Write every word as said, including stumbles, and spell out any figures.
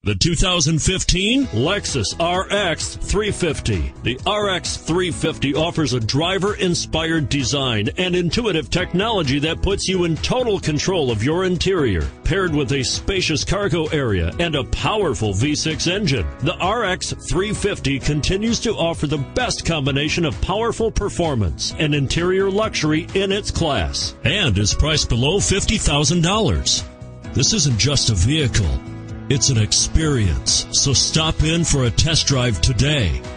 The two thousand fifteen Lexus R X three fifty. The R X three fifty offers a driver-inspired design and intuitive technology that puts you in total control of your interior. Paired with a spacious cargo area and a powerful V six engine, the R X three fifty continues to offer the best combination of powerful performance and interior luxury in its class, and is priced below fifty thousand dollars. This isn't just a vehicle. It's an experience, so stop in for a test drive today.